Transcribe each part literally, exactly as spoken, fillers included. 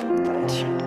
But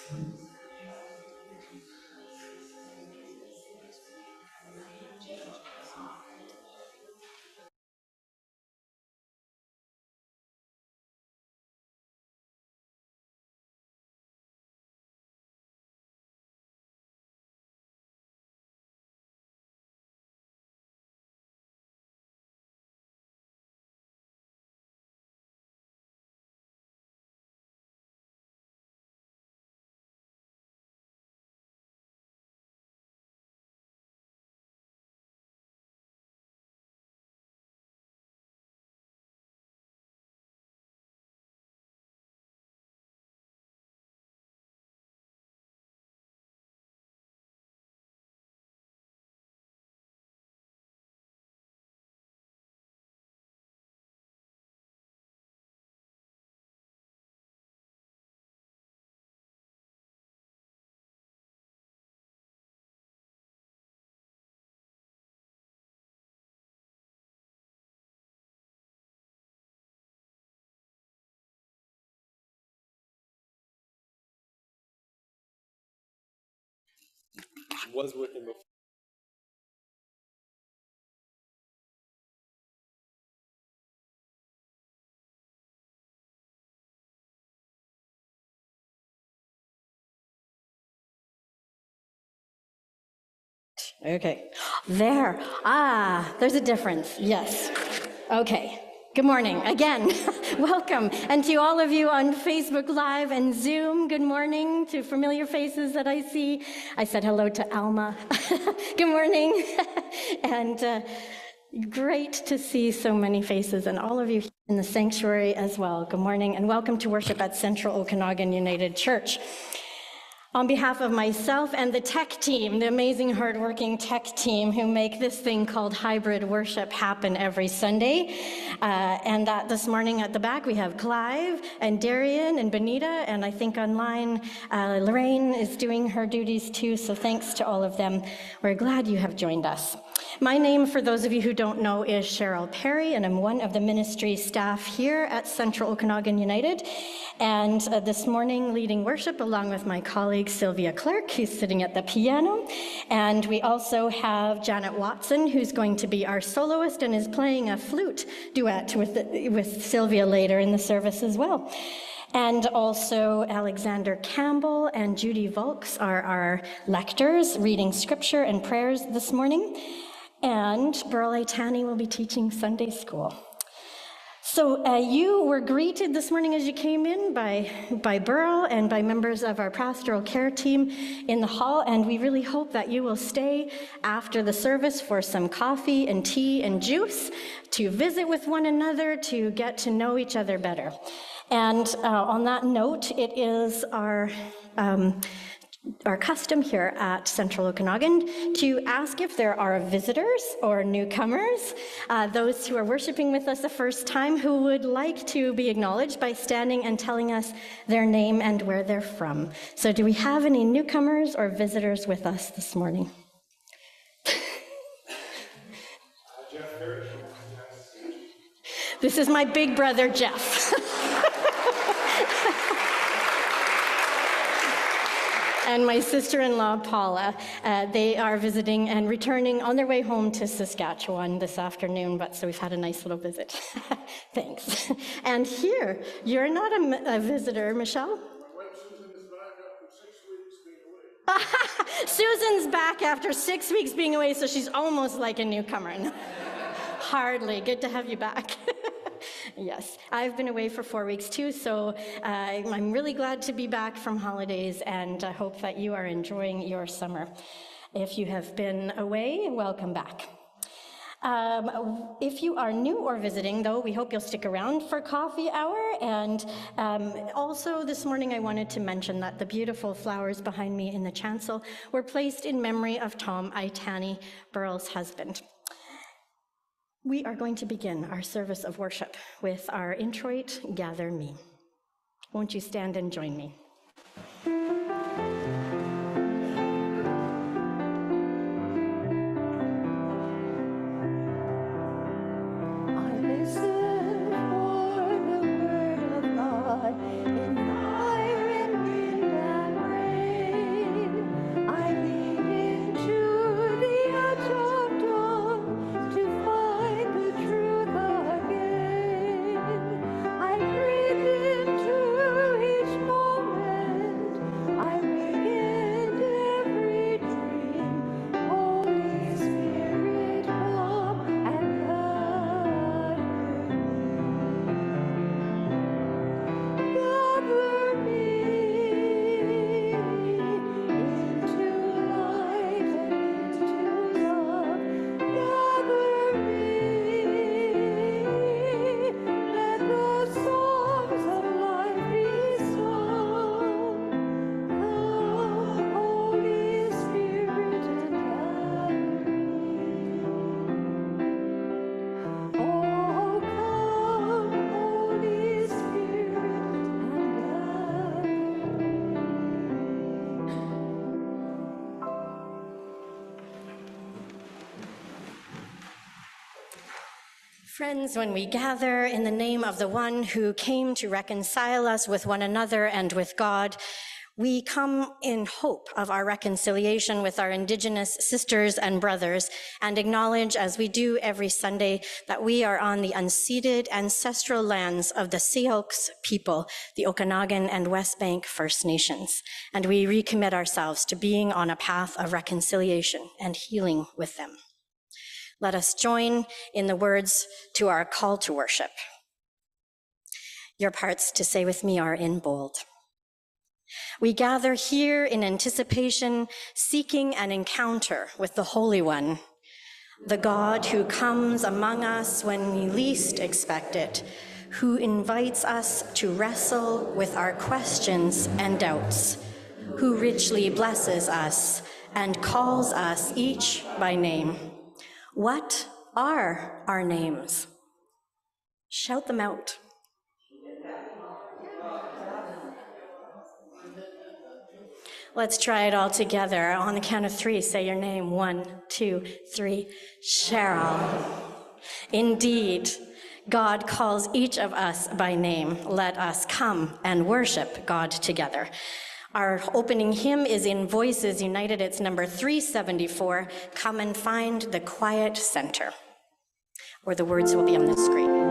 Was with him before. Okay, there. Ah, there's a difference. Yes. Okay. Good morning again. Welcome. And to all of you on Facebook Live and Zoom, good morning to familiar faces that I see. I said hello to Alma. Good morning. and uh, great to see so many faces and all of you in the sanctuary as well. Good morning and welcome to worship at Central Okanagan United Church. On behalf of myself and the tech team, the amazing hardworking tech team who make this thing called hybrid worship happen every Sunday. Uh, and that this morning at the back, we have Clive and Darian and Benita, and I think online, uh, Lorraine is doing her duties too, so thanks to all of them. We're glad you have joined us. My name, for those of you who don't know, is Cheryl Perry, and I'm one of the ministry staff here at Central Okanagan United. And uh, this morning, leading worship along with my colleague Sylvia Clark, who's sitting at the piano. And we also have Janet Watson, who's going to be our soloist and is playing a flute duet with, the, with Sylvia later in the service as well. And also Alexander Campbell and Judy Volks are our lectors, reading scripture and prayers this morning. And Burl Tani will be teaching Sunday school. So uh, you were greeted this morning as you came in by, by Burl and by members of our pastoral care team in the hall, and we really hope that you will stay after the service for some coffee and tea and juice to visit with one another, to get to know each other better. And uh, on that note, it is our um, our custom here at Central Okanagan to ask if there are visitors or newcomers, uh, those who are worshiping with us the first time, who would like to be acknowledged by standing and telling us their name and where they're from. So do we have any newcomers or visitors with us this morning? This is my big brother, Jeff. And my sister-in-law, Paula. Uh, they are visiting and returning on their way home to Saskatchewan this afternoon, but so we've had a nice little visit. Thanks. And here, you're not a, a visitor, Michelle? Susan's back after six weeks being away, so she's almost like a newcomer. Hardly. Good to have you back. Yes, I've been away for four weeks too, so uh, I'm really glad to be back from holidays, and I hope that you are enjoying your summer. If you have been away, welcome back. Um, if you are new or visiting, though, we hope you'll stick around for coffee hour. And um, also this morning, I wanted to mention that the beautiful flowers behind me in the chancel were placed in memory of Tom Itani, Burl's husband. We are going to begin our service of worship with our introit, Gather Me. Won't you stand and join me? In fire and wind and rain. Friends, when we gather in the name of the one who came to reconcile us with one another and with God, we come in hope of our reconciliation with our Indigenous sisters and brothers and acknowledge, as we do every Sunday, that we are on the unceded ancestral lands of the Sioux people, the Okanagan and West Bank First Nations, and we recommit ourselves to being on a path of reconciliation and healing with them. Let us join in the words to our call to worship. Your parts to say with me are in bold. We gather here in anticipation, seeking an encounter with the Holy One, the God who comes among us when we least expect it, who invites us to wrestle with our questions and doubts, who richly blesses us and calls us each by name. What are our names? Shout them out. Let's try it all together. On the count of three, say your name. One, two, three. Cheryl. Indeed, God calls each of us by name. Let us come and worship God together. Our opening hymn is in Voices United. It's number three seventy-four. Come and find the quiet center. Or the words will be on the screen.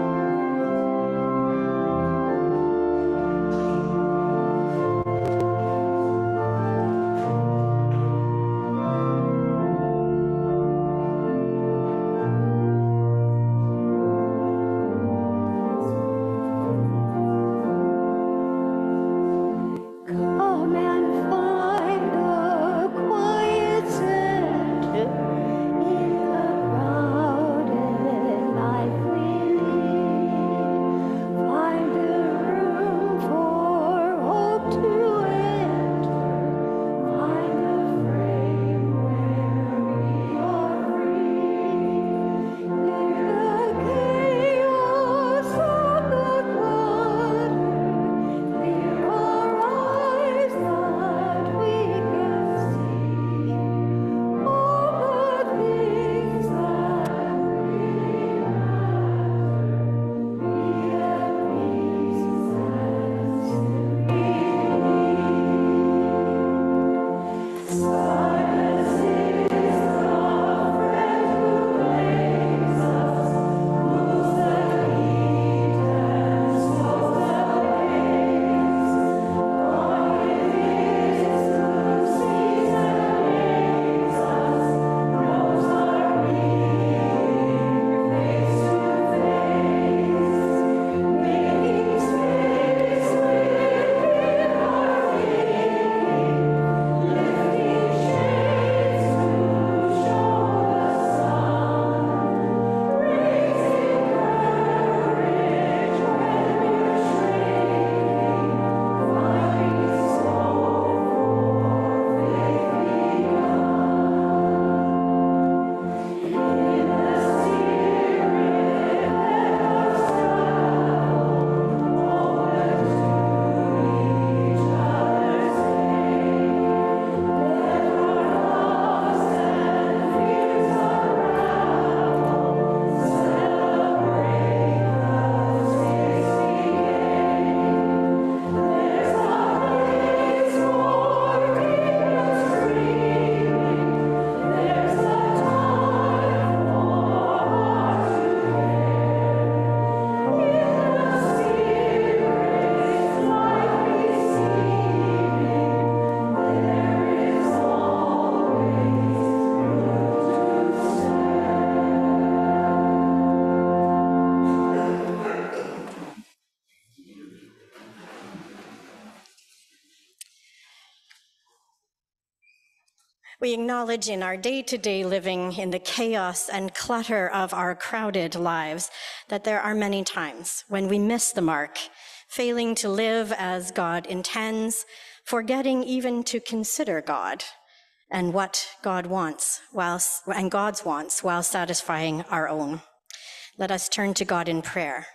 We acknowledge in our day-to-day living, in the chaos and clutter of our crowded lives, that there are many times when we miss the mark, failing to live as God intends, forgetting even to consider God and what God wants while, and God's wants while satisfying our own. Let us turn to God in prayer.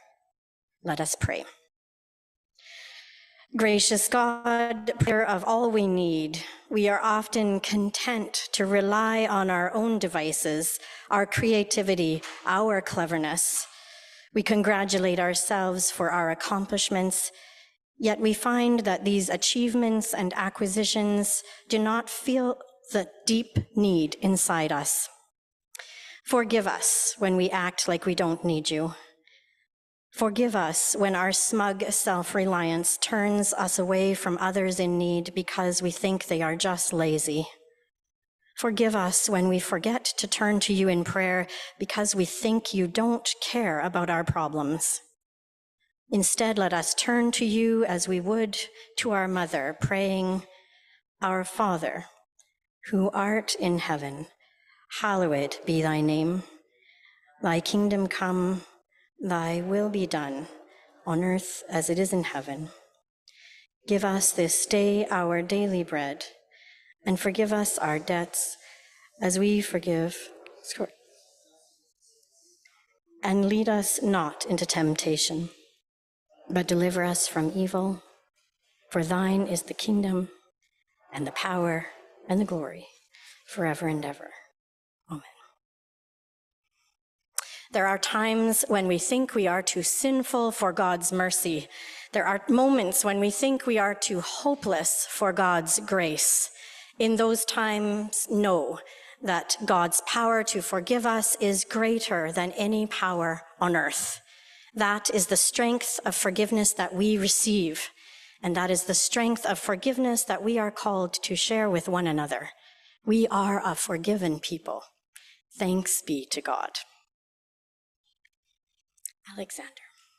Let us pray. Gracious God, prayer of all we need, we are often content to rely on our own devices, our creativity, our cleverness. We congratulate ourselves for our accomplishments, yet we find that these achievements and acquisitions do not feel the deep need inside us. Forgive us when we act like we don't need you. Forgive us when our smug self-reliance turns us away from others in need because we think they are just lazy. Forgive us when we forget to turn to you in prayer because we think you don't care about our problems. Instead, let us turn to you as we would to our mother, praying, "Our Father, who art in heaven, hallowed be thy name. Thy kingdom come, thy will be done, on earth as it is in heaven. Give us this day our daily bread, and forgive us our debts as we forgive. And lead us not into temptation, but deliver us from evil. For thine is the kingdom, and the power, and the glory, forever and ever. Amen." There are times when we think we are too sinful for God's mercy. There are moments when we think we are too hopeless for God's grace. In those times, know that God's power to forgive us is greater than any power on earth. That is the strength of forgiveness that we receive, and that is the strength of forgiveness that we are called to share with one another. We are a forgiven people. Thanks be to God. Alexander.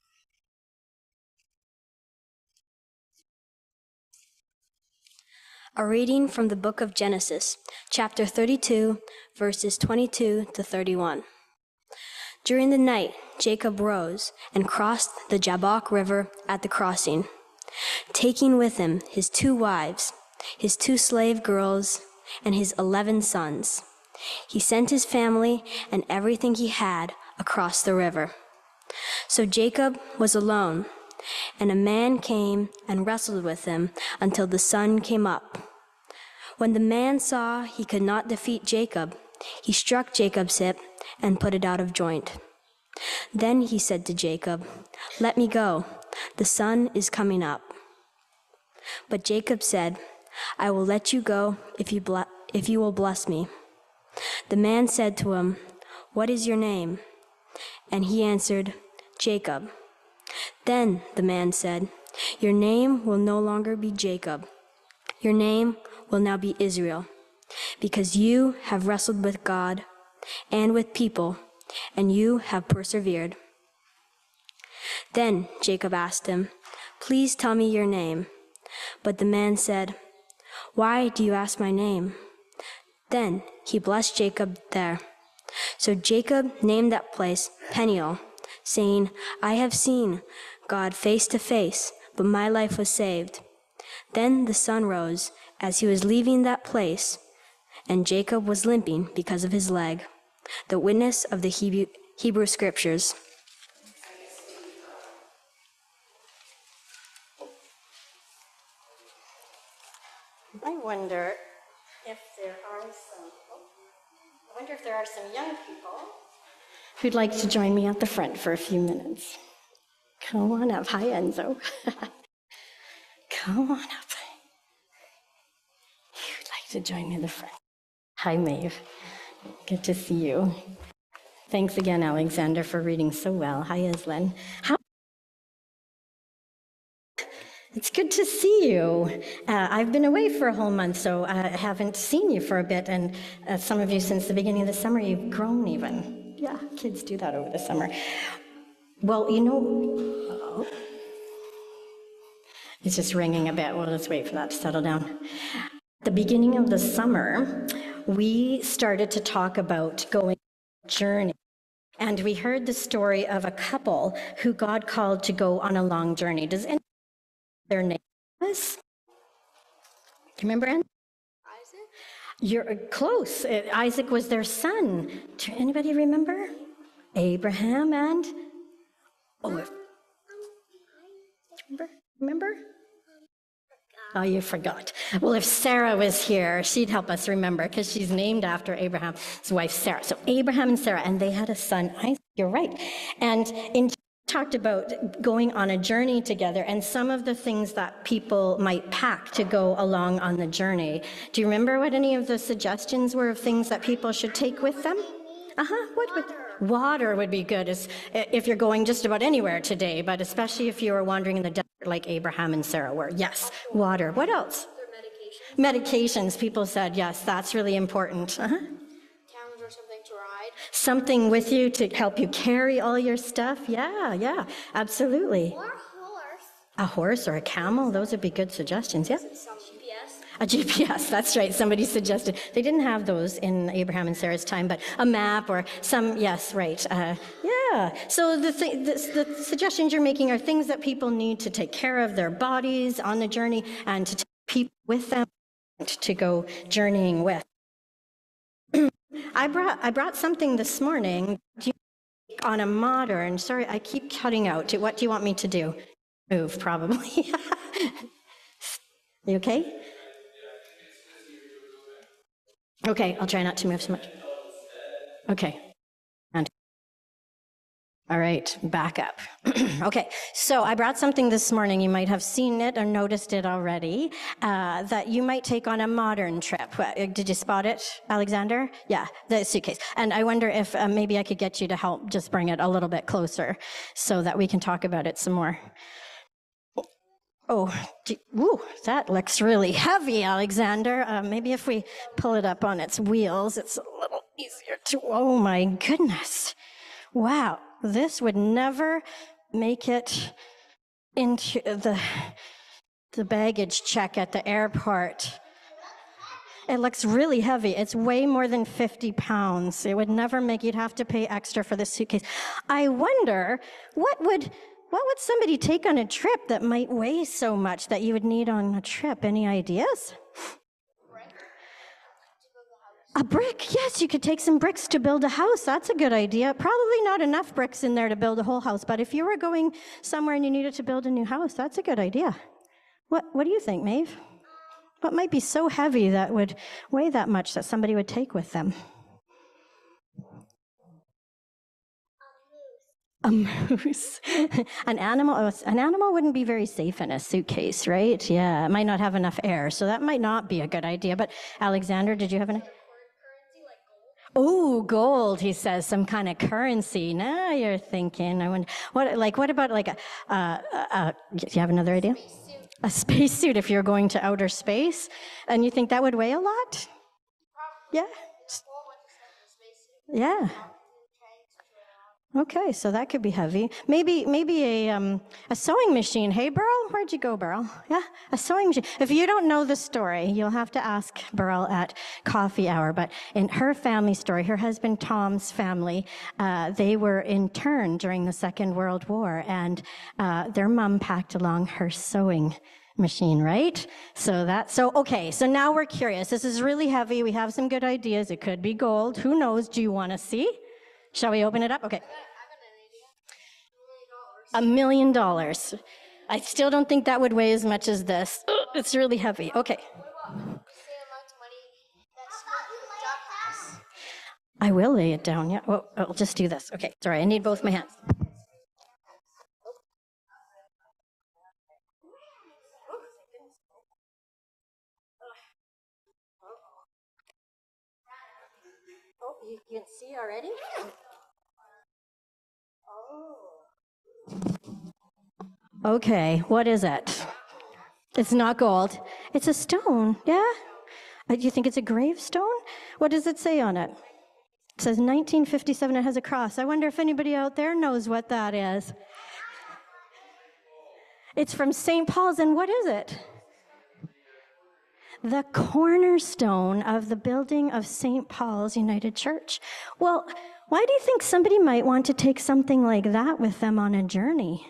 A reading from the book of Genesis, chapter thirty-two, verses twenty-two to thirty-one. During the night, Jacob rose and crossed the Jabbok River at the crossing, taking with him his two wives, his two slave girls, and his eleven sons. He sent his family and everything he had across the river. So Jacob was alone, and a man came and wrestled with him until the sun came up. When the man saw he could not defeat Jacob, he struck Jacob's hip and put it out of joint. Then he said to Jacob, "Let me go, the sun is coming up." But Jacob said, "I will let you go if you ble- if you will bless me." The man said to him, "What is your name?" And he answered, "Jacob." Then the man said, "Your name will no longer be Jacob. Your name will now be Israel, because you have wrestled with God and with people, and you have persevered." Then Jacob asked him, "Please tell me your name." But the man said, "Why do you ask my name?" Then he blessed Jacob there. So Jacob named that place Peniel, saying, "I have seen God face to face, but my life was saved." Then the sun rose as he was leaving that place, and Jacob was limping because of his leg. The witness of the Hebrew, Hebrew Scriptures. I wonder if there are some, I wonder if there are some young people who'd like to join me at the front for a few minutes. Come on up. Hi, Enzo. Come on up. Who'd like to join me at the front? Hi, Maeve. Good to see you. Thanks again, Alexander, for reading so well. Hi, Eslyn. How It's good to see you. Uh, I've been away for a whole month, so I haven't seen you for a bit, and uh, some of you since the beginning of the summer, you've grown even. Yeah, kids do that over the summer. Well, you know, oh, it's just ringing a bit. We'll just wait for that to settle down. At the beginning of the summer, we started to talk about going on a journey. And we heard the story of a couple who God called to go on a long journey. Does anyone know their name was? Do you remember, Anne? Isaac? You're close. Uh, Isaac was their son. Do anybody remember? Abraham and? Oh, if, remember? Remember? Oh, you forgot. Well, if Sarah was here, she'd help us remember because she's named after Abraham's wife, Sarah. So Abraham and Sarah, and they had a son, Isaac. You're right. And in talked about going on a journey together and some of the things that people might pack to go along on the journey. Do you remember what any of the suggestions were of things that people should take with them? Uh-huh. What would water would be good as, if you're going just about anywhere today, but especially if you were wandering in the desert like Abraham and Sarah were. Yes, water. What else? Medications. Medications. People said, yes, that's really important. Uh-huh. Or something to ride. Something with you to help you carry all your stuff. Yeah, yeah, absolutely. Or a horse. A horse or a camel, those would be good suggestions, yeah? Some G P S. A G P S, that's right, somebody suggested. They didn't have those in Abraham and Sarah's time, but a map or some, yes, right. Uh, yeah, so the, th- the, the suggestions you're making are things that people need to take care of their bodies on the journey and to take people with them to go journeying with. I brought I brought something this morning on a modern, sorry, I keep cutting out. What do you want me to do? Move, probably. You okay? Okay, I'll try not to move so much. Okay. And all right, back up. Okay, so I brought something this morning. You might have seen it or noticed it already, uh, that you might take on a modern trip. What, did you spot it, Alexander? Yeah, the suitcase. And I wonder if uh, maybe I could get you to help just bring it a little bit closer so that we can talk about it some more. Oh, gee, woo, that looks really heavy, Alexander. Uh, maybe if we pull it up on its wheels, it's a little easier to, oh my goodness. Wow. This would never make it into the, the baggage check at the airport. It looks really heavy. It's way more than fifty pounds. It would never make, you'd have to pay extra for this suitcase. I wonder, what would, what would somebody take on a trip that might weigh so much that you would need on a trip? Any ideas? A brick, yes, you could take some bricks to build a house. That's a good idea. Probably not enough bricks in there to build a whole house, but if you were going somewhere and you needed to build a new house, that's a good idea. What What do you think, Maeve? What might be so heavy that would weigh that much that somebody would take with them? A moose. An animal, oh, an animal wouldn't be very safe in a suitcase, right? Yeah, it might not have enough air, so that might not be a good idea. But Alexander, did you have any? Oh, gold, he says, some kind of currency. Now you're thinking, I wonder, what, like, what about like a, uh, uh, do you have another idea? Spacesuit. A spacesuit if you're going to outer space? And you think that would weigh a lot? Yeah. Yeah. Okay, so that could be heavy. Maybe maybe a um, a sewing machine. Hey, Burl, where'd you go, Burl? Yeah, a sewing machine. If you don't know the story, you'll have to ask Burl at coffee hour. But in her family story, her husband Tom's family, uh, they were interned during the Second World War, and uh, their mom packed along her sewing machine, right? So that, so okay, so now we're curious. This is really heavy. We have some good ideas. It could be gold. Who knows? Do you want to see? Shall we open it up? Okay. A million dollars. I still don't think that would weigh as much as this. Ugh, it's really heavy. Okay. I will lay it down, yeah. Well, I'll just do this. Okay, sorry, I need both my hands. Oh, you can see already? Okay, what is it? It's not gold. It's a stone, yeah? Uh, Do you think it's a gravestone? What does it say on it? It says nineteen fifty-seven, it has a cross. I wonder if anybody out there knows what that is. It's from Saint Paul's, and what is it? The cornerstone of the building of Saint Paul's United Church. Well, why do you think somebody might want to take something like that with them on a journey?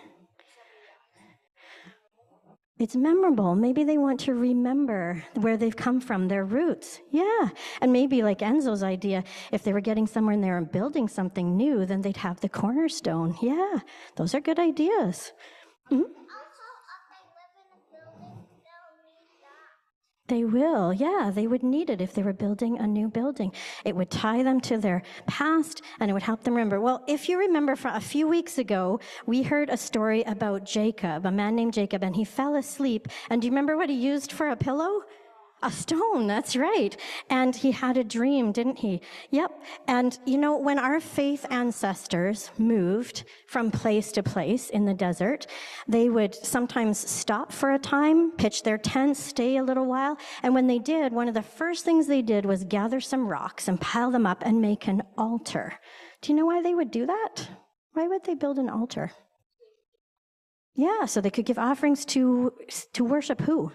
It's memorable. Maybe they want to remember where they've come from, their roots. Yeah. And maybe like Enzo's idea, if they were getting somewhere and they were building something new, then they'd have the cornerstone. Yeah. Those are good ideas. Mm-hmm. They will, yeah, they would need it if they were building a new building. It would tie them to their past and it would help them remember. Well, if you remember from a few weeks ago, we heard a story about Jacob, a man named Jacob, and he fell asleep. And do you remember what he used for a pillow? A stone, that's right. And he had a dream, didn't he? Yep. And you know, when our faith ancestors moved from place to place in the desert, they would sometimes stop for a time, pitch their tents, stay a little while. And when they did, one of the first things they did was gather some rocks and pile them up and make an altar. Do you know why they would do that? Why would they build an altar? Yeah, so they could give offerings to, to worship who?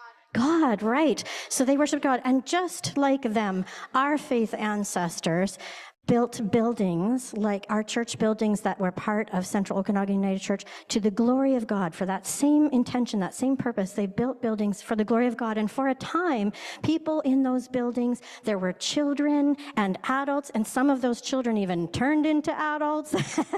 God, right. So they worship God. And just like them, our faith ancestors built buildings, like our church buildings that were part of Central Okanagan United Church, to the glory of God. For that same intention, that same purpose, they built buildings for the glory of God. And for a time, people in those buildings, there were children and adults, and some of those children even turned into adults.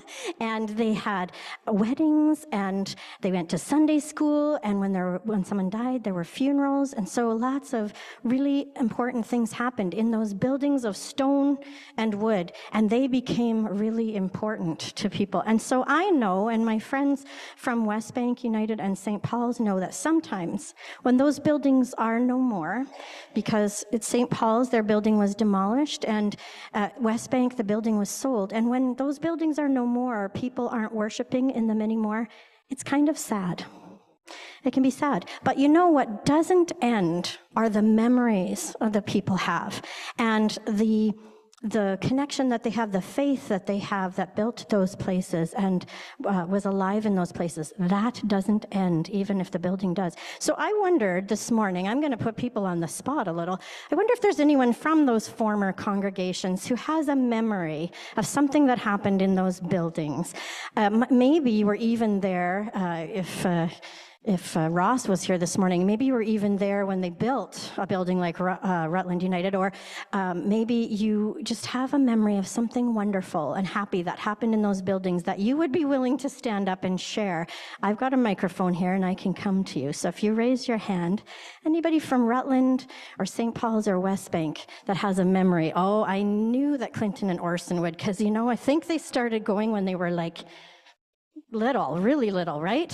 And they had weddings, and they went to Sunday school, and when there were, when someone died, there were funerals. And so lots of really important things happened in those buildings of stone and wood. And they became really important to people. And so I know, and my friends from West Bank United and Saint Paul's know, that sometimes when those buildings are no more, because at Saint Paul's, their building was demolished, and at West Bank, the building was sold. And when those buildings are no more, people aren't worshiping in them anymore, it's kind of sad. It can be sad. But you know what doesn't end are the memories that people have, and the the connection that they have, the faith that they have that built those places and uh, was alive in those places. That doesn't end, even if the building does. So I wondered this morning, I'm going to put people on the spot a little, I wonder if there's anyone from those former congregations who has a memory of something that happened in those buildings. Uh, maybe you were even there uh, if... Uh, If uh, Ross was here this morning, maybe you were even there when they built a building like uh, Rutland United, or um, maybe you just have a memory of something wonderful and happy that happened in those buildings that you would be willing to stand up and share. I've got a microphone here and I can come to you. So if you raise your hand, anybody from Rutland or Saint Paul's or West Bank that has a memory, oh, I knew that Clinton and Orson would, because, you know, I think they started going when they were like little, really little, right?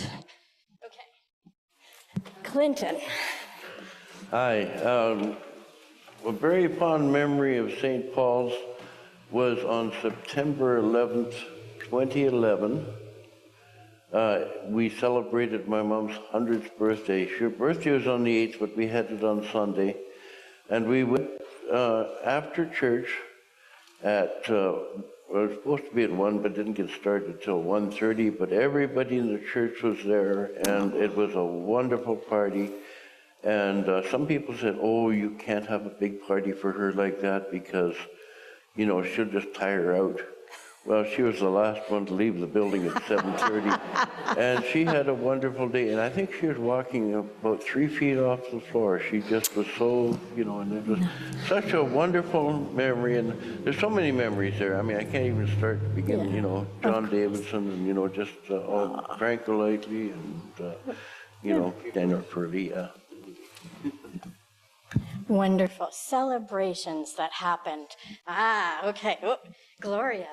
Clinton. Hi. Um, a very fond memory of Saint Paul's was on September eleventh, twenty eleven. Uh, we celebrated my mom's one hundredth birthday. Her birthday was on the eighth, but we had it on Sunday. And we went uh, after church at, uh, well, it was supposed to be at one, but didn't get started until one thirty, but everybody in the church was there, and it was a wonderful party. And uh, some people said, oh, you can't have a big party for her like that because, you know, she'll just tire out. Well, she was the last one to leave the building at seven thirty, and she had a wonderful day. And I think she was walking about three feet off the floor. She just was so, you know, and it was such a wonderful memory. And there's so many memories there. I mean, I can't even start to begin, yeah. You know, John Davidson and, you know, just uh, all Frank Golightly and, uh, you know, Daniel Purley. Uh. Wonderful celebrations that happened. Ah, okay. Oh, Gloria.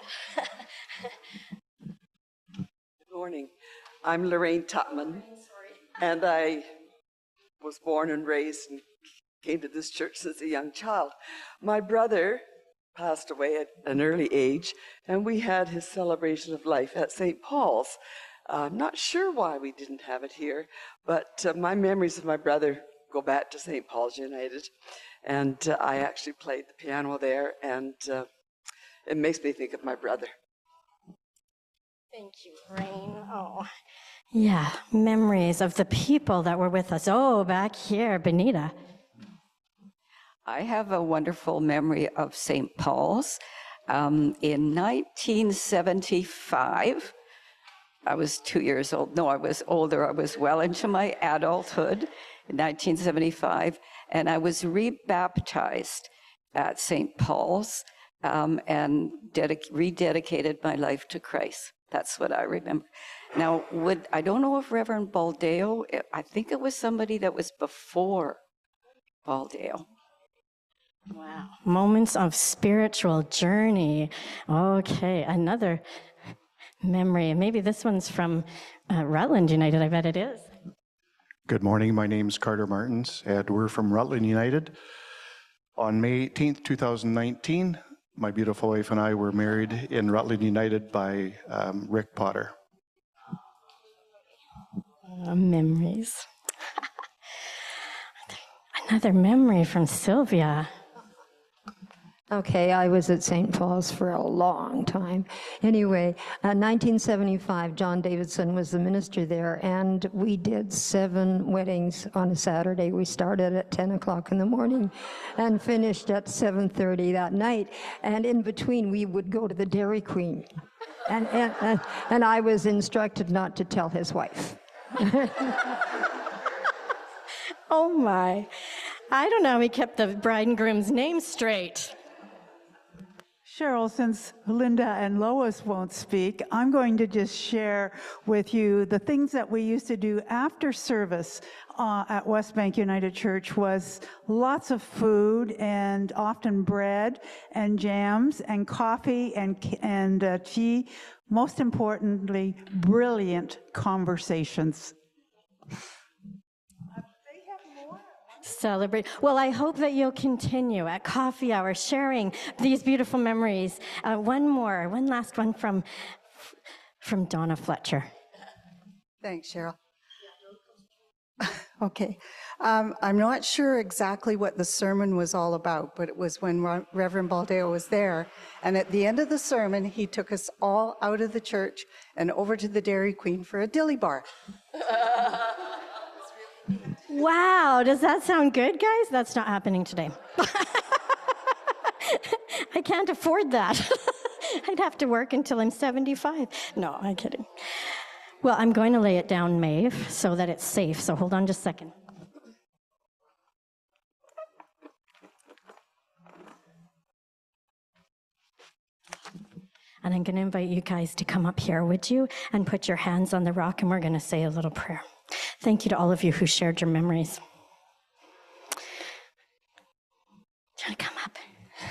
Good morning. I'm Lorraine Tutman, and I was born and raised and came to this church as a young child. My brother passed away at an early age, and we had his celebration of life at Saint Paul's. Uh, I'm not sure why we didn't have it here, but uh, my memories of my brother go back to Saint Paul's United, and uh, I actually played the piano there, and uh, it makes me think of my brother. Thank you, Rain. Oh, yeah, memories of the people that were with us. Oh, back here, Benita. I have a wonderful memory of Saint Paul's. Um, in nineteen seventy-five, I was two years old. No, I was older. I was well into my adulthood in nineteen seventy-five, and I was rebaptized at Saint Paul's um, and dedic- rededicated my life to Christ. That's what I remember. Now, would I don't know if Reverend Baldeo, I think it was somebody that was before Baldale. Wow. Moments of spiritual journey. Okay, another memory. Maybe this one's from uh, Rutland United. I bet it is. Good morning. My name's Carter Martins, and we're from Rutland United. On May eighteenth, two thousand nineteen, my beautiful wife and I were married in Rutland United by um, Rick Potter. Uh, memories. Another memory from Sylvia. Okay, I was at Saint Paul's for a long time. Anyway, uh, nineteen seventy-five, John Davidson was the minister there, and we did seven weddings on a Saturday. We started at ten o'clock in the morning and finished at seven thirty that night. And in between, we would go to the Dairy Queen. And, and, and, and I was instructed not to tell his wife. Oh my. I don't know how he kept the bride and groom's name straight. Cheryl, since Linda and Lois won't speak, I'm going to just share with you the things that we used to do after service uh, at West Bank United Church was lots of food and often bread and jams and coffee and, and uh, tea. Most importantly, brilliant conversations. Celebrate. Well, I hope that you'll continue at coffee hour sharing these beautiful memories. Uh, one more, one last one from, from Donna Fletcher. Thanks, Cheryl. Okay. Um, I'm not sure exactly what the sermon was all about, but it was when Reverend Baldeo was there. And at the end of the sermon, he took us all out of the church and over to the Dairy Queen for a dilly bar. Wow, does that sound good, guys? That's not happening today. I can't afford that. I'd have to work until I'm seventy-five. No, I'm kidding. Well, I'm going to lay it down, Maeve, so that it's safe. So hold on just a second. And I'm going to invite you guys to come up here, would you? And put your hands on the rock, and we're going to say a little prayer. Thank you to all of you who shared your memories. Do you want to come up?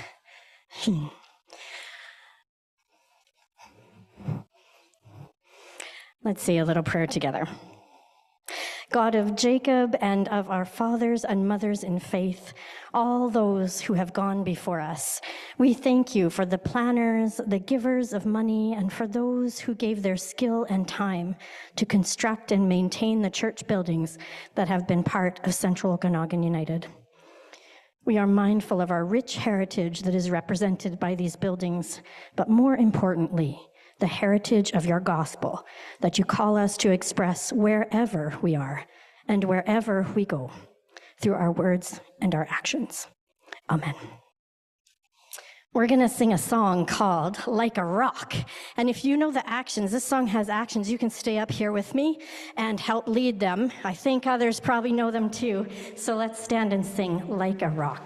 Let's say a little prayer together. God of Jacob and of our fathers and mothers in faith, all those who have gone before us, we thank you for the planners, the givers of money, and for those who gave their skill and time to construct and maintain the church buildings that have been part of Central Okanagan United. We are mindful of our rich heritage that is represented by these buildings, but more importantly, the heritage of your gospel that you call us to express wherever we are and wherever we go, through our words and our actions. Amen. We're going to sing a song called Like a Rock. And if you know the actions, this song has actions, you can stay up here with me and help lead them. I think others probably know them too. So let's stand and sing Like a Rock.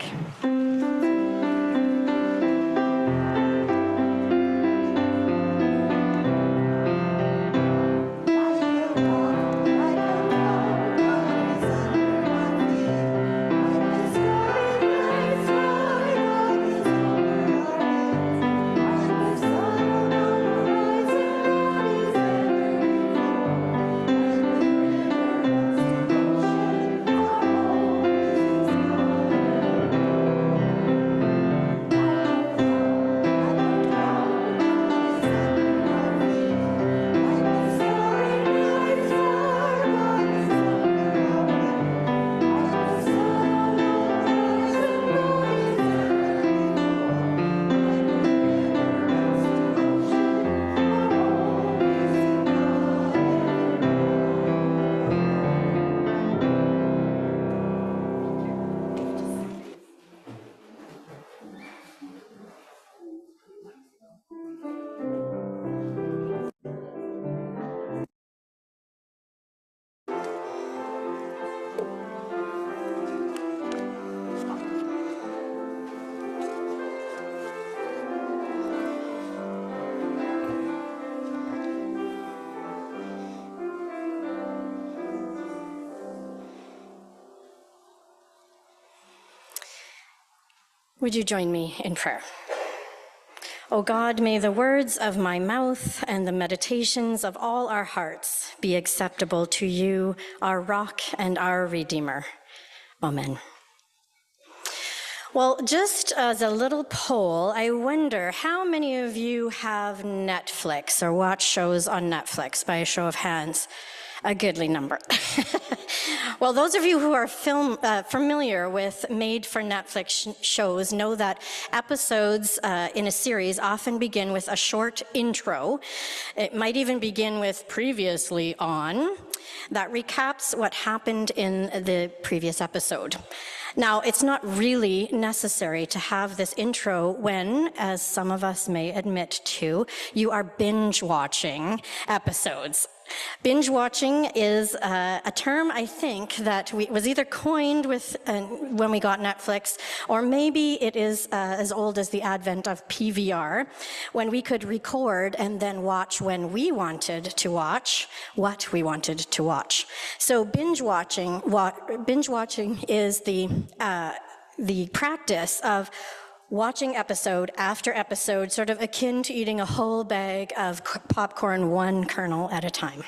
Would you join me in prayer? O God, may the words of my mouth and the meditations of all our hearts be acceptable to you, our rock and our Redeemer. Amen. Well, just as a little poll, I wonder how many of you have Netflix or watch shows on Netflix by a show of hands? A goodly number. Well, those of you who are film, uh, familiar with made-for-Netflix sh shows know that episodes uh, in a series often begin with a short intro. It might even begin with previously on that recaps what happened in the previous episode. Now, it's not really necessary to have this intro when, as some of us may admit to, you are binge watching episodes. Binge watching is uh, a term, I think, that we, was either coined with uh, when we got Netflix, or maybe it is uh, as old as the advent of P V R, when we could record and then watch when we wanted to watch what we wanted to watch. So binge watching, wa binge watching is the uh, the practice of watching episode after episode, sort of akin to eating a whole bag of popcorn one kernel at a time.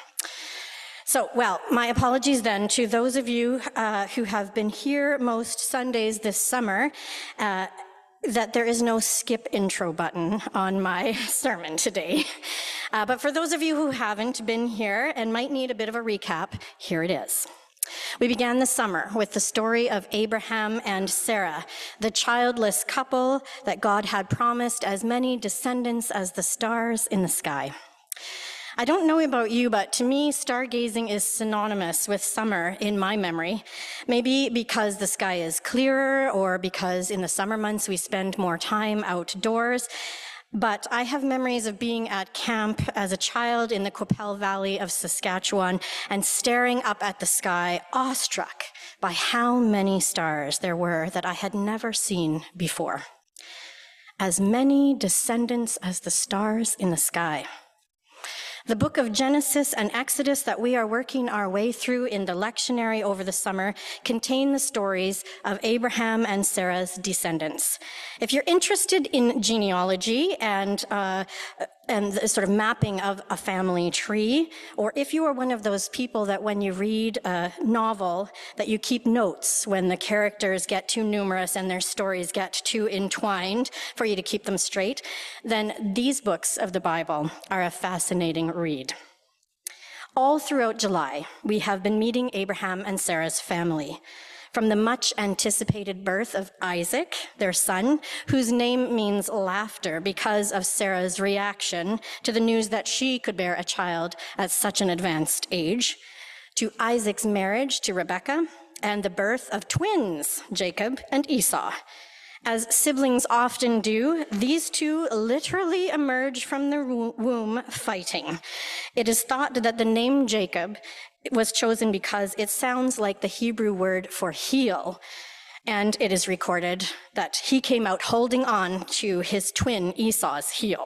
So, well, my apologies then to those of you uh, who have been here most Sundays this summer, uh, that there is no skip intro button on my sermon today. Uh, but for those of you who haven't been here and might need a bit of a recap, here it is. We began the summer with the story of Abraham and Sarah, the childless couple that God had promised as many descendants as the stars in the sky. I don't know about you, but to me, stargazing is synonymous with summer in my memory. Maybe because the sky is clearer, or because in the summer months we spend more time outdoors. But I have memories of being at camp as a child in the Qu'Appelle Valley of Saskatchewan and staring up at the sky, awestruck by how many stars there were that I had never seen before. As many descendants as the stars in the sky. The book of Genesis and Exodus that we are working our way through in the lectionary over the summer contain the stories of Abraham and Sarah's descendants. If you're interested in genealogy and uh, and the sort of mapping of a family tree, or if you are one of those people that when you read a novel that you keep notes when the characters get too numerous and their stories get too entwined for you to keep them straight, then these books of the Bible are a fascinating read. All throughout July, we have been meeting Abraham and Sarah's family. From the much anticipated birth of Isaac, their son, whose name means laughter because of Sarah's reaction to the news that she could bear a child at such an advanced age, to Isaac's marriage to Rebekah, and the birth of twins, Jacob and Esau. As siblings often do, these two literally emerge from the womb fighting. It is thought that the name Jacob was chosen because it sounds like the Hebrew word for heel, and it is recorded that he came out holding on to his twin Esau's heel.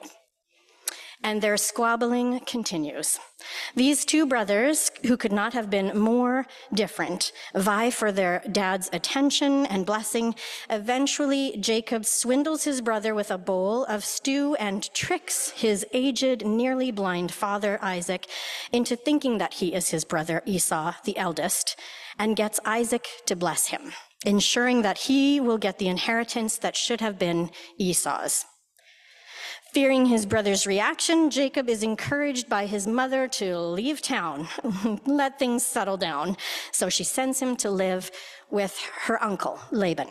And their squabbling continues. These two brothers, who could not have been more different, vie for their dad's attention and blessing. Eventually, Jacob swindles his brother with a bowl of stew and tricks his aged, nearly blind father, Isaac, into thinking that he is his brother, Esau, the eldest, and gets Isaac to bless him, ensuring that he will get the inheritance that should have been Esau's. Fearing his brother's reaction, Jacob is encouraged by his mother to leave town, let things settle down. So she sends him to live with her uncle, Laban.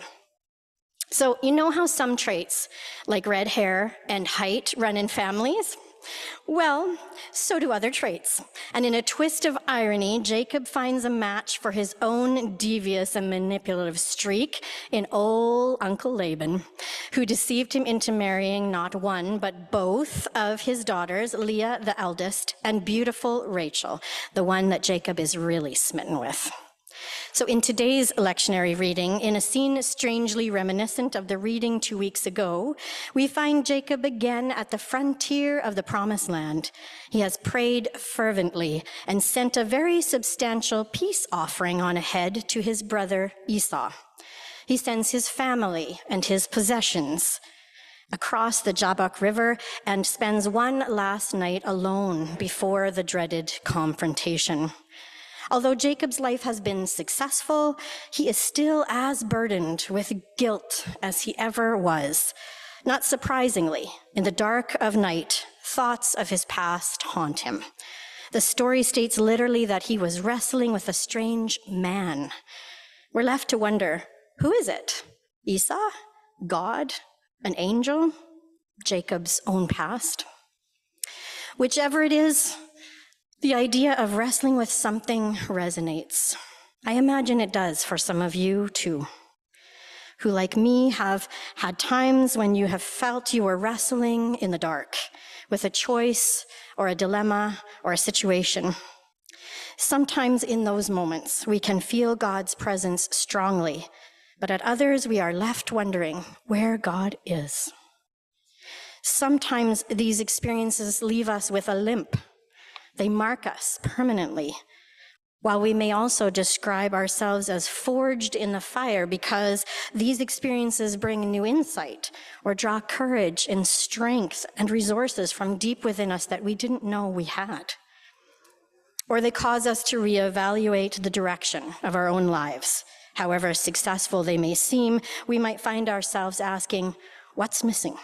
So you know how some traits, like red hair and height, run in families? Well, so do other traits. And in a twist of irony, Jacob finds a match for his own devious and manipulative streak in old Uncle Laban, who deceived him into marrying not one, but both of his daughters, Leah, the eldest, and beautiful Rachel, the one that Jacob is really smitten with. So in today's lectionary reading, in a scene strangely reminiscent of the reading two weeks ago, we find Jacob again at the frontier of the Promised Land. He has prayed fervently and sent a very substantial peace offering on ahead to his brother Esau. He sends his family and his possessions across the Jabbok River and spends one last night alone before the dreaded confrontation. Although Jacob's life has been successful, he is still as burdened with guilt as he ever was. Not surprisingly, in the dark of night, thoughts of his past haunt him. The story states literally that he was wrestling with a strange man. We're left to wonder, who is it? Esau? God? An angel? Jacob's own past? Whichever it is, the idea of wrestling with something resonates. I imagine it does for some of you too, who like me have had times when you have felt you were wrestling in the dark with a choice or a dilemma or a situation. Sometimes in those moments, we can feel God's presence strongly, but at others, we are left wondering where God is. Sometimes these experiences leave us with a limp. They mark us permanently, while we may also describe ourselves as forged in the fire because these experiences bring new insight or draw courage and strength and resources from deep within us that we didn't know we had. Or they cause us to reevaluate the direction of our own lives. However successful they may seem, we might find ourselves asking, what's missing?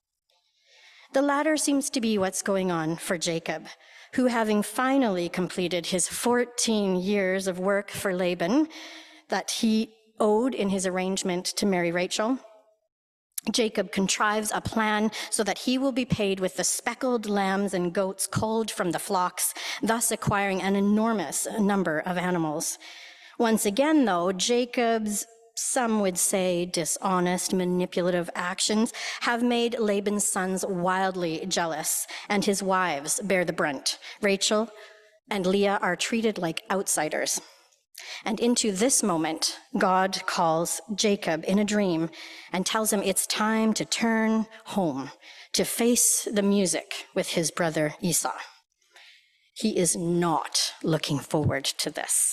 The latter seems to be what's going on for Jacob, who, having finally completed his fourteen years of work for Laban that he owed in his arrangement to marry Rachel, Jacob contrives a plan so that he will be paid with the speckled lambs and goats culled from the flocks, thus acquiring an enormous number of animals. Once again, though, Jacob's, some would say, dishonest, manipulative actions have made Laban's sons wildly jealous, and his wives bear the brunt. Rachel and Leah are treated like outsiders. And into this moment, God calls Jacob in a dream and tells him it's time to turn home, to face the music with his brother Esau. He is not looking forward to this.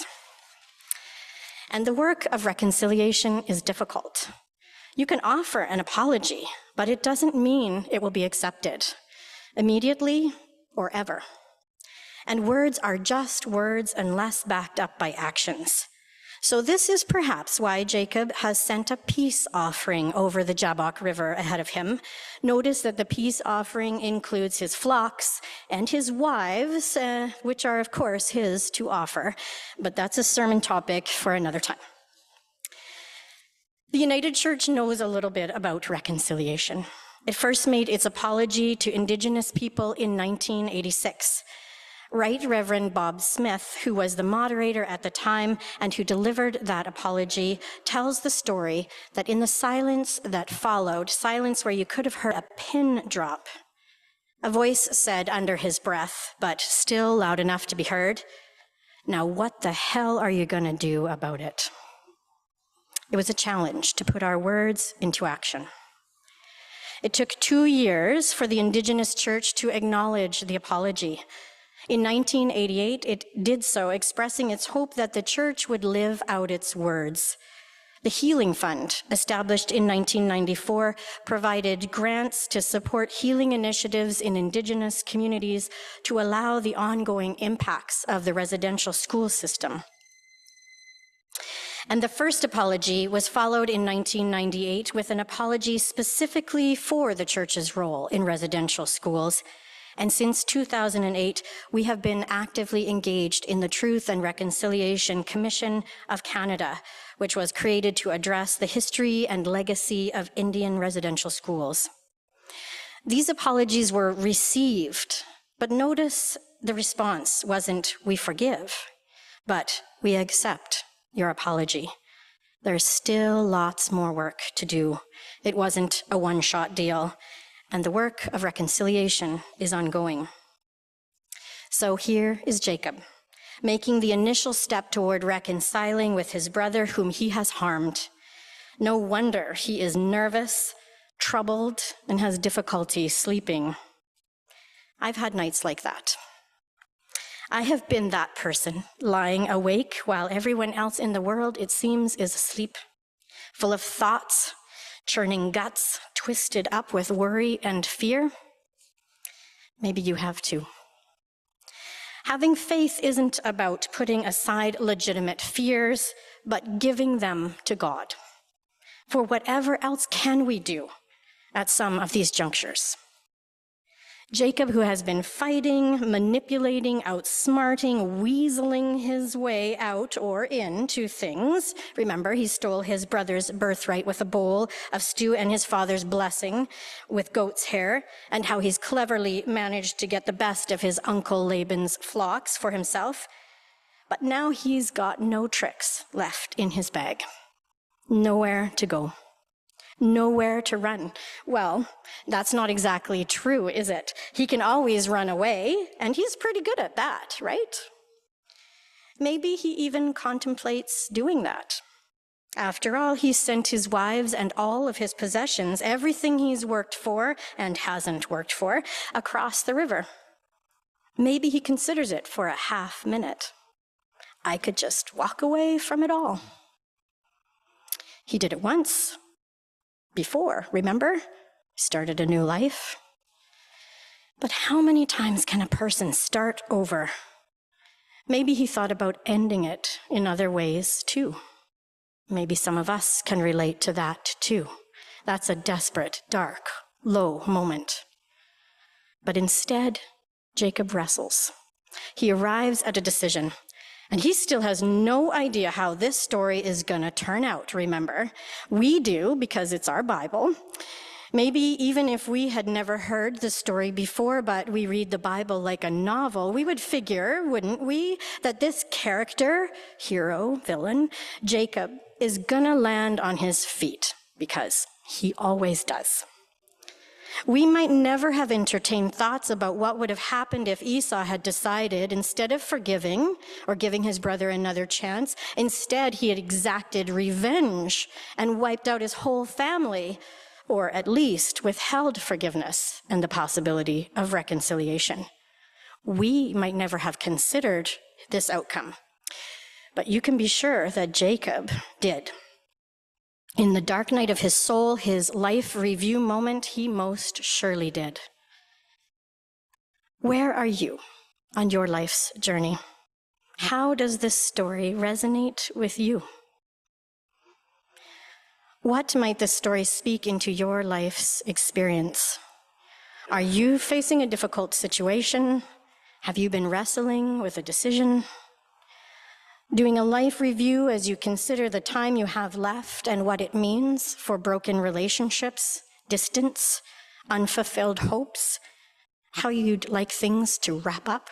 And the work of reconciliation is difficult. You can offer an apology, but it doesn't mean it will be accepted immediately or ever. And words are just words unless backed up by actions. So this is perhaps why Jacob has sent a peace offering over the Jabbok River ahead of him. Notice that the peace offering includes his flocks and his wives, uh, which are of course his to offer, but that's a sermon topic for another time. The United Church knows a little bit about reconciliation. It first made its apology to Indigenous people in nineteen eighty-six. Right Reverend Bob Smith, who was the moderator at the time and who delivered that apology, tells the story that in the silence that followed, silence where you could have heard a pin drop, a voice said under his breath, but still loud enough to be heard, "Now what the hell are you gonna do about it?" It was a challenge to put our words into action. It took two years for the Indigenous Church to acknowledge the apology. In nineteen eighty-eight, it did so, expressing its hope that the church would live out its words. The Healing Fund, established in nineteen ninety-four, provided grants to support healing initiatives in Indigenous communities to allow the ongoing impacts of the residential school system. And the first apology was followed in nineteen ninety-eight with an apology specifically for the church's role in residential schools. And since two thousand eight, we have been actively engaged in the Truth and Reconciliation Commission of Canada, which was created to address the history and legacy of Indian residential schools. These apologies were received, but notice the response wasn't, "We forgive," but "We accept your apology." There's still lots more work to do. It wasn't a one-shot deal. And the work of reconciliation is ongoing. So here is Jacob, making the initial step toward reconciling with his brother whom he has harmed. No wonder he is nervous, troubled, and has difficulty sleeping. I've had nights like that. I have been that person, lying awake while everyone else in the world, it seems, is asleep. full of thoughts, churning guts, twisted up with worry and fear? Maybe you have too. Having faith isn't about putting aside legitimate fears, but giving them to God. For whatever else can we do at some of these junctures? Jacob, who has been fighting, manipulating, outsmarting, weaseling his way out or into things. Remember, he stole his brother's birthright with a bowl of stew and his father's blessing with goat's hair, and how he's cleverly managed to get the best of his uncle Laban's flocks for himself. But now he's got no tricks left in his bag. Nowhere to go. Nowhere to run. Well, that's not exactly true, is it? He can always run away, and he's pretty good at that, right? Maybe he even contemplates doing that. After all, he sent his wives and all of his possessions, everything he's worked for and hasn't worked for, across the river. Maybe he considers it for a half minute. I could just walk away from it all. He did it once. Before, remember? Started a new life. But how many times can a person start over? Maybe he thought about ending it in other ways too. Maybe some of us can relate to that too. That's a desperate, dark, low moment. But instead, Jacob wrestles. He arrives at a decision. And he still has no idea how this story is going to turn out, remember? We do, because it's our Bible. Maybe even if we had never heard the story before, but we read the Bible like a novel, we would figure, wouldn't we, that this character, hero, villain, Jacob, is going to land on his feet, because he always does. We might never have entertained thoughts about what would have happened if Esau had decided, instead of forgiving or giving his brother another chance, instead he had exacted revenge and wiped out his whole family, or at least withheld forgiveness and the possibility of reconciliation. We might never have considered this outcome, but you can be sure that Jacob did. In the dark night of his soul, his life review moment, he most surely did. Where are you on your life's journey? How does this story resonate with you? What might this story speak into your life's experience? Are you facing a difficult situation? Have you been wrestling with a decision? Doing a life review as you consider the time you have left and what it means for broken relationships, distance, unfulfilled hopes, how you'd like things to wrap up?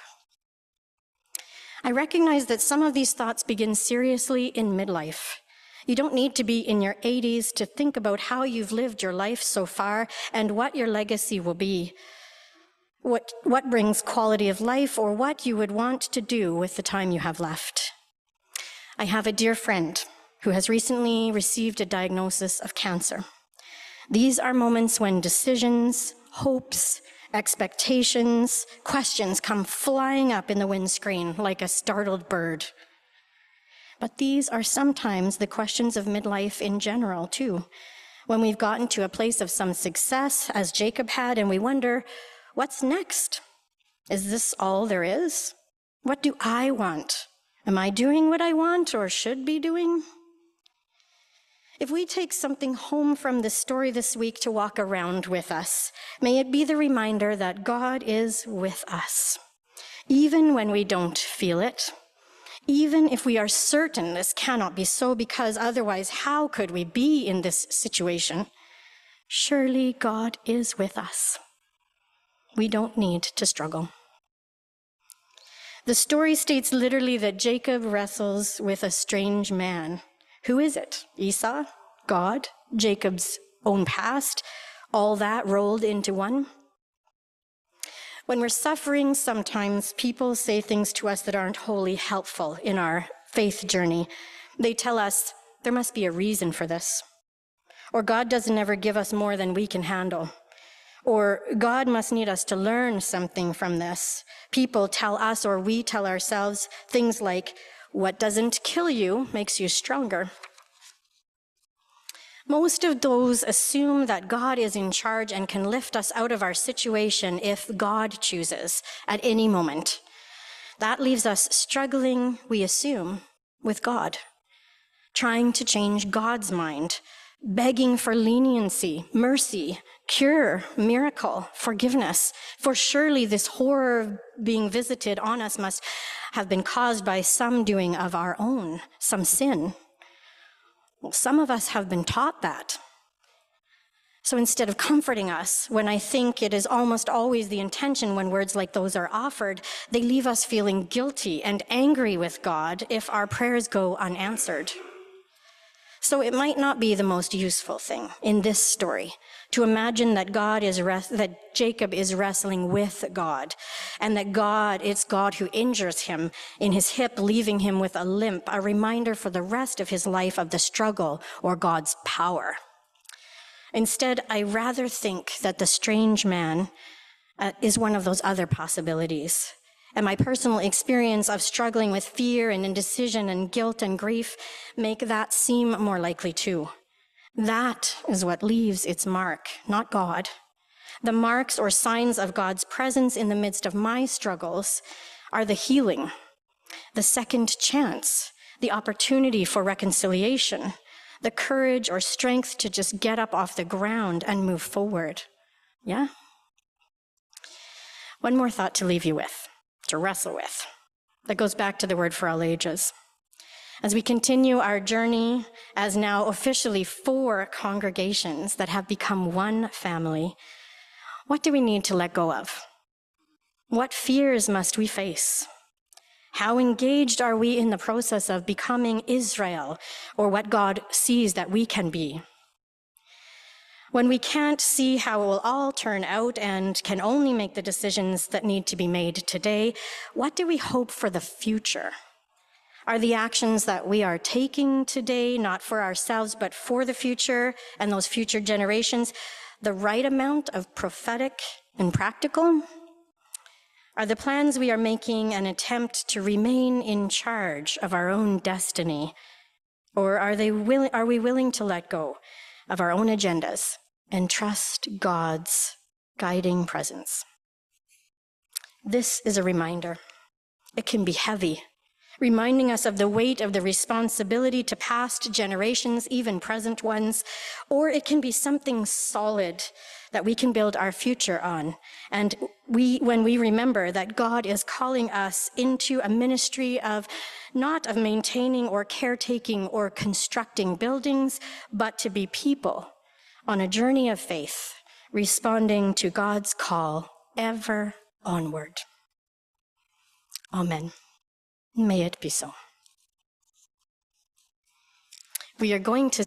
I recognize that some of these thoughts begin seriously in midlife. You don't need to be in your eighties to think about how you've lived your life so far and what your legacy will be, what, what brings quality of life, or what you would want to do with the time you have left. I have a dear friend who has recently received a diagnosis of cancer. These are moments when decisions, hopes, expectations, questions come flying up in the windscreen like a startled bird. But these are sometimes the questions of midlife in general, too, when we've gotten to a place of some success, as Jacob had, and we wonder, what's next? Is this all there is? What do I want? Am I doing what I want or should be doing? If we take something home from this story this week to walk around with us, may it be the reminder that God is with us, even when we don't feel it, even if we are certain this cannot be so, because otherwise how could we be in this situation? Surely God is with us. We don't need to struggle. The story states literally that Jacob wrestles with a strange man. Who is it? Esau? God? Jacob's own past? All that rolled into one? When we're suffering, sometimes people say things to us that aren't wholly helpful in our faith journey. They tell us there must be a reason for this, or God doesn't ever give us more than we can handle, or God must need us to learn something from this. People tell us, or we tell ourselves, things like, what doesn't kill you makes you stronger. Most of those assume that God is in charge and can lift us out of our situation if God chooses at any moment. That leaves us struggling, we assume, with God, trying to change God's mind, begging for leniency, mercy, cure, miracle, forgiveness. For surely this horror being visited on us must have been caused by some doing of our own, some sin. Well, some of us have been taught that. So instead of comforting us, when I think it is almost always the intention when words like those are offered, they leave us feeling guilty and angry with God if our prayers go unanswered. So it might not be the most useful thing in this story to imagine that God is res- that Jacob is wrestling with God, and that God, it's God who injures him in his hip, leaving him with a limp, a reminder for the rest of his life of the struggle or God's power. Instead, I rather think that the strange man uh, is one of those other possibilities. And my personal experience of struggling with fear and indecision and guilt and grief make that seem more likely too. That is what leaves its mark, not God. The marks or signs of God's presence in the midst of my struggles are the healing, the second chance, the opportunity for reconciliation, the courage or strength to just get up off the ground and move forward. Yeah? One more thought to leave you with, to wrestle with, that goes back to the word for all ages. As we continue our journey as now officially four congregations that have become one family, what do we need to let go of? What fears must we face? How engaged are we in the process of becoming Israel, or what God sees that we can be? When we can't see how it will all turn out and can only make the decisions that need to be made today, what do we hope for the future? Are the actions that we are taking today, not for ourselves, but for the future and those future generations, the right amount of prophetic and practical? Are the plans we are making an attempt to remain in charge of our own destiny? Or are they willing, are we willing to let go of our own agendas and trust God's guiding presence? This is a reminder. It can be heavy, reminding us of the weight of the responsibility to past generations, even present ones, or it can be something solid that we can build our future on. And we, when we remember that God is calling us into a ministry of not of maintaining or caretaking or constructing buildings, but to be people on a journey of faith, responding to God's call ever onward. Amen. May it be so. We are going to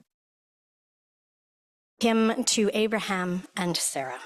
hymn to Abraham and Sarah.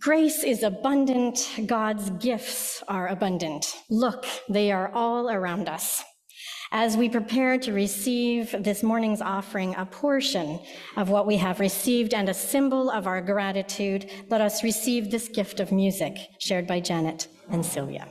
Grace is abundant. God's gifts are abundant. Look, they are all around us. As we prepare to receive this morning's offering, a portion of what we have received and a symbol of our gratitude, let us receive this gift of music shared by Janet and Sylvia.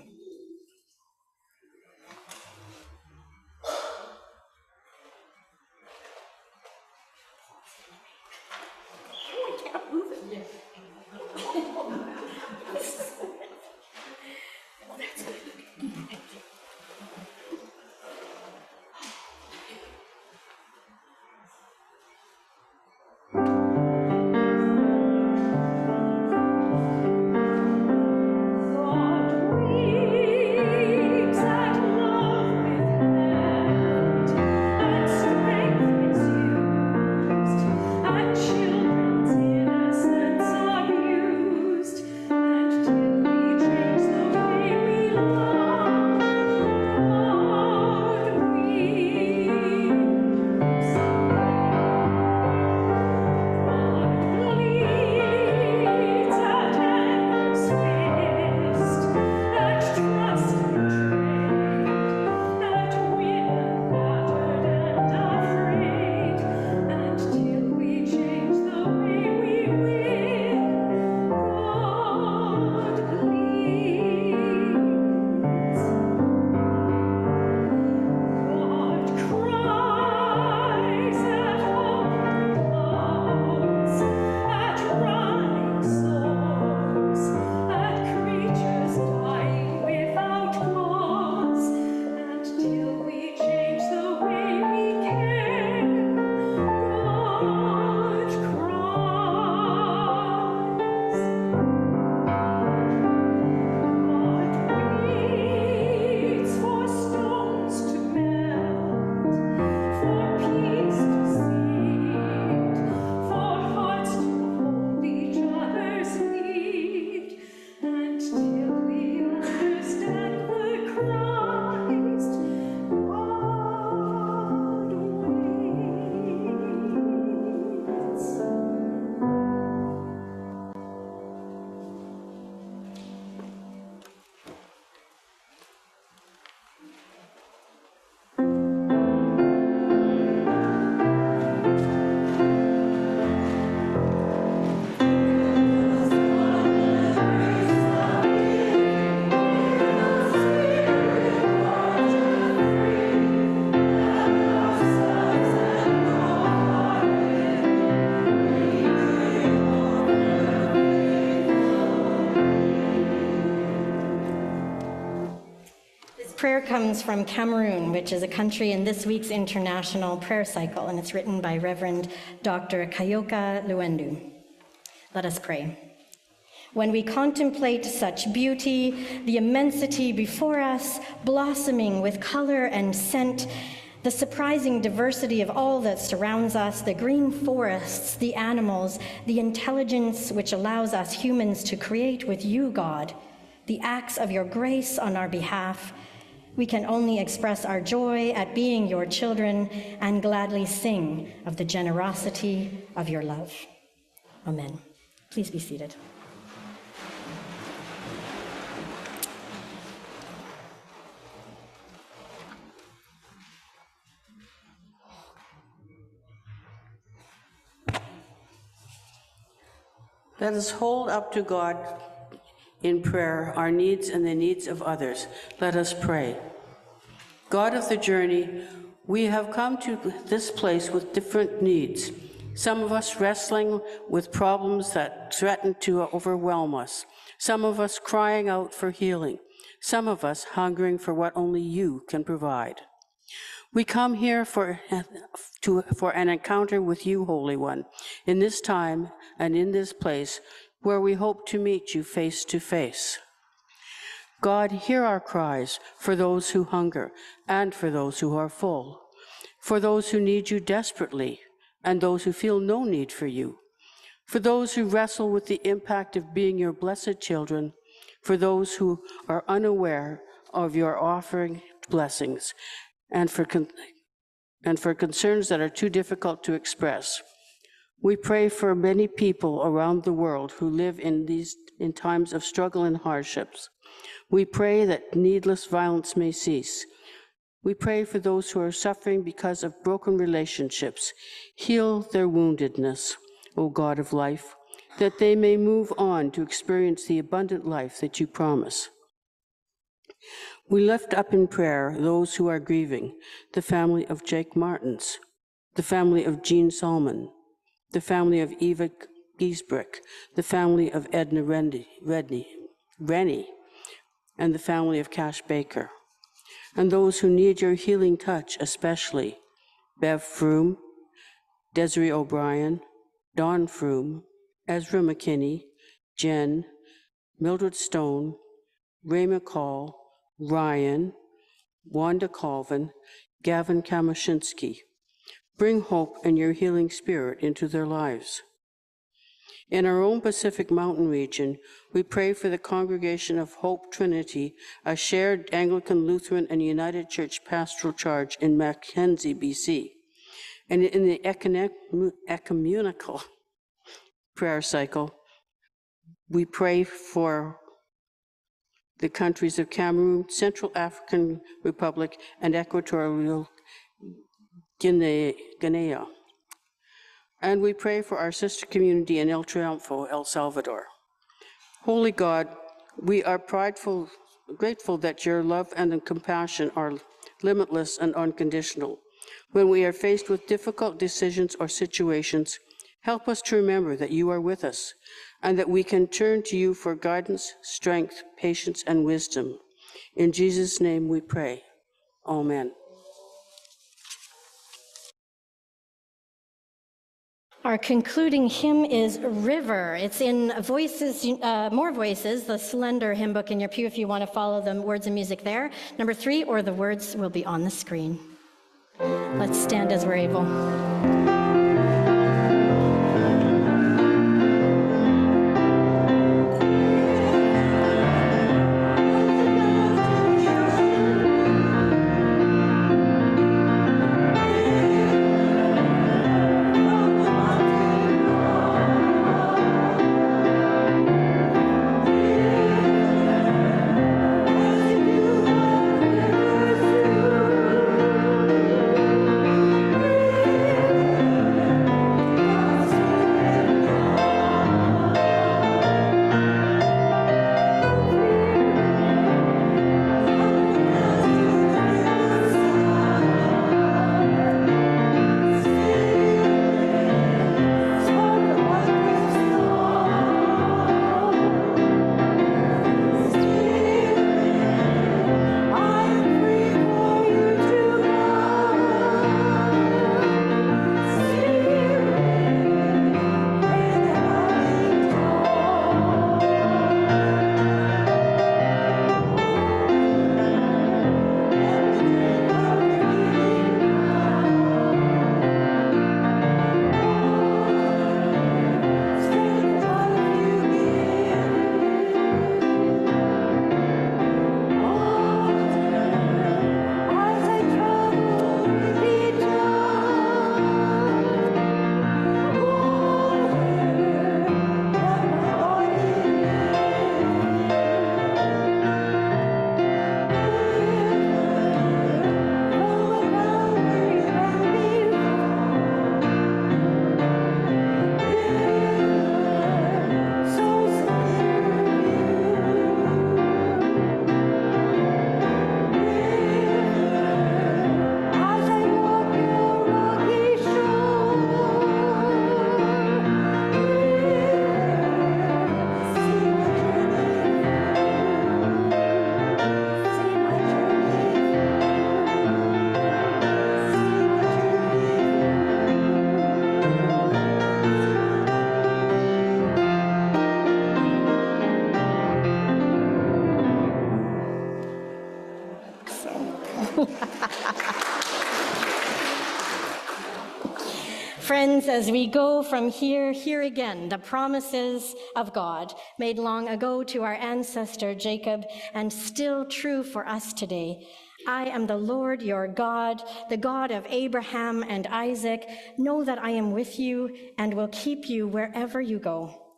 Prayer comes from Cameroon, which is a country in this week's International Prayer Cycle, and it's written by Reverend Doctor Kayoka Luendu. Let us pray. When we contemplate such beauty, the immensity before us, blossoming with color and scent, the surprising diversity of all that surrounds us, the green forests, the animals, the intelligence which allows us humans to create with you, God, the acts of your grace on our behalf, we can only express our joy at being your children and gladly sing of the generosity of your love. Amen. Please be seated. Let us hold up to God in prayer our needs and the needs of others. Let us pray. God of the journey, we have come to this place with different needs. Some of us wrestling with problems that threaten to overwhelm us. Some of us crying out for healing. Some of us hungering for what only you can provide. We come here for, to, for an encounter with you, Holy One, in this time and in this place where we hope to meet you face to face. God, hear our cries for those who hunger and for those who are full, for those who need you desperately and those who feel no need for you, for those who wrestle with the impact of being your blessed children, for those who are unaware of your offering blessings, and for, con- and for concerns that are too difficult to express. We pray for many people around the world who live in these in times of struggle and hardships. We pray that needless violence may cease. We pray for those who are suffering because of broken relationships. Heal their woundedness, O God of life, that they may move on to experience the abundant life that you promise. We lift up in prayer those who are grieving, the family of Jake Martins, the family of Jean Solomon, the family of Eva Giesbrick, the family of Edna Rennie, Rennie, Rennie, and the family of Cash Baker, and those who need your healing touch, especially Bev Froome, Desiree O'Brien, Dawn Froome, Ezra McKinney, Jen, Mildred Stone, Ray McCall, Ryan, Wanda Colvin, Gavin Kamashinsky. Bring hope and your healing spirit into their lives. In our own Pacific Mountain region, we pray for the Congregation of Hope Trinity, a shared Anglican, Lutheran, and United Church pastoral charge in Mackenzie, B C. And in the ecumenical prayer cycle, we pray for the countries of Cameroon, Central African Republic, and Equatorial Guinea. Guinea. And we pray for our sister community in El Triunfo, El Salvador. Holy God, we are prideful, grateful that your love and compassion are limitless and unconditional. When we are faced with difficult decisions or situations, help us to remember that you are with us and that we can turn to you for guidance, strength, patience, and wisdom. In Jesus' name we pray. Amen. Our concluding hymn is River. It's in Voices, uh, More Voices, the slender hymn book in your pew if you want to follow the words and music there. Number three, or the words will be on the screen. Let's stand as we're able. Friends, as we go from here, hear again the promises of God made long ago to our ancestor Jacob and still true for us today. I am the Lord your God, the God of Abraham and Isaac. Know that I am with you and will keep you wherever you go.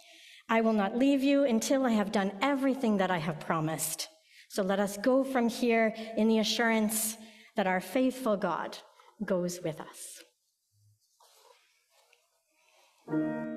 I will not leave you until I have done everything that I have promised. So let us go from here in the assurance that our faithful God goes with us.